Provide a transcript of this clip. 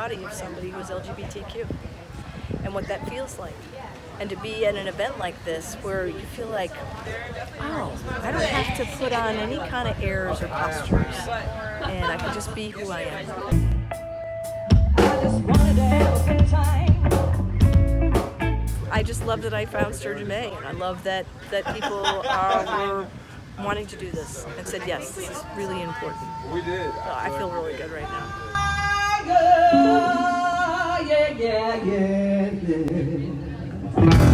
body of somebody who's LGBTQ and what that feels like. And to be at an event like this where you feel like, oh, I don't have to put on any kind of airs or postures, and I can just be who I am. I just love that I found Sturgeon Bay, and I love that people were wanting to do this and said, yes, this is really important. We did. So I feel really good right now. Yeah.